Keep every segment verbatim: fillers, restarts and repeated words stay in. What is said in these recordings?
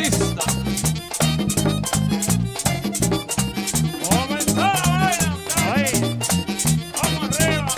Batista. Comenzó la vaina, ahí. Vamos arriba.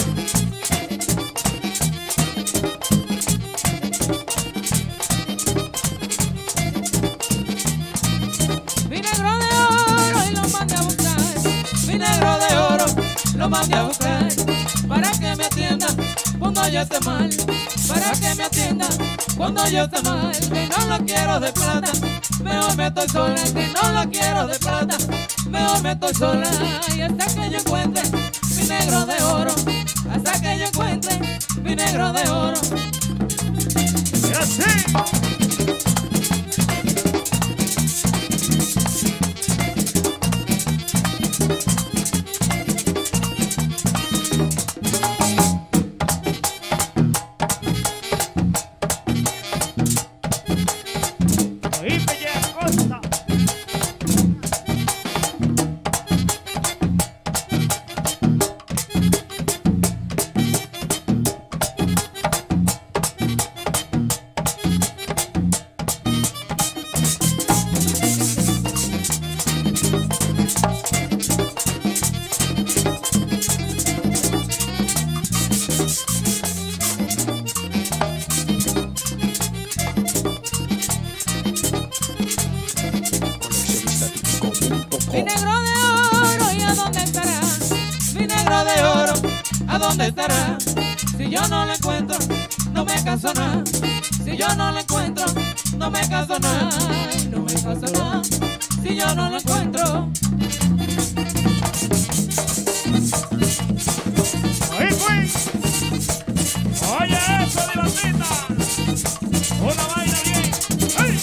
Mi negro de oro y lo mandé a buscar. Mi negro de oro lo mandé a buscar. Para que me atienda cuando yo esté mal. Para que me atienda cuando yo esté mal. Que no lo quiero de plata. Mejor me estoy sola. Que no lo quiero de plata. Mejor me estoy sola. Y hasta que yo encuentre mi negro de oro. Hasta que yo encuentre mi negro de oro. Y así. Ahí Peña Costa. Mi negro de oro, ¿y a dónde estará? Mi negro de oro, ¿a dónde estará? Si yo no lo encuentro, no me caso nada. Si yo no lo encuentro, no me caso nada. No me caso nada. Si yo no lo encuentro. Ahí fui. Oye eso, Divatita. Una vaina bien. ¡Ay!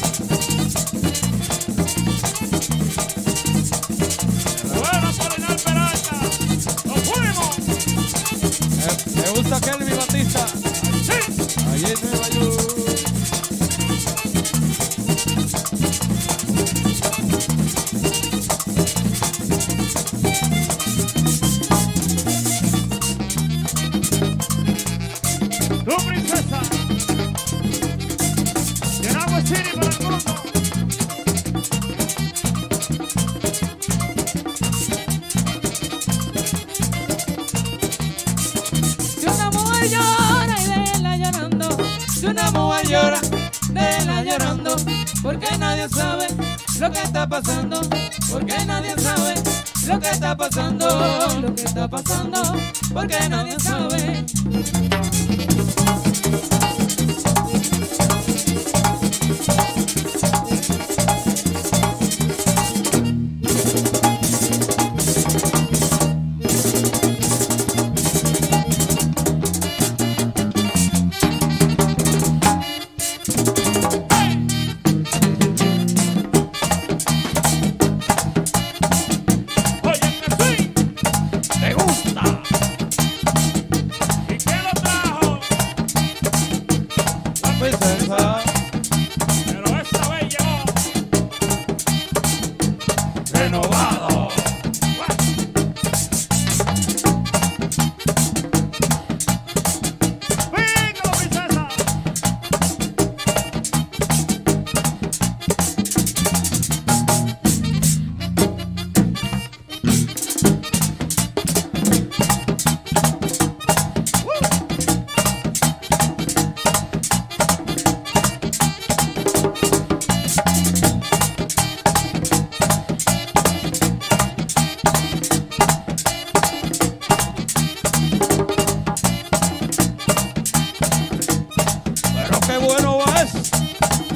Bueno, Polinar Peralta. ¡Nos fuimos! Me, me gusta Kelvin Batista. ¡Sí! Allí en Nueva York. ¡Tu princesa! Llenamos City para el mundo. Si una mujer llora y déjela llorando. Si una mujer llora, déjela llorando. Porque nadie sabe lo que está pasando. Porque nadie sabe lo que está pasando. Lo que está pasando. Porque nadie sabe. Oye, que sí. ¿Te gusta? ¿Y quién lo trajo? La princesa. Pero esta vez llegó. Renovado. ¡Venga, princesa! Pero qué bueno es.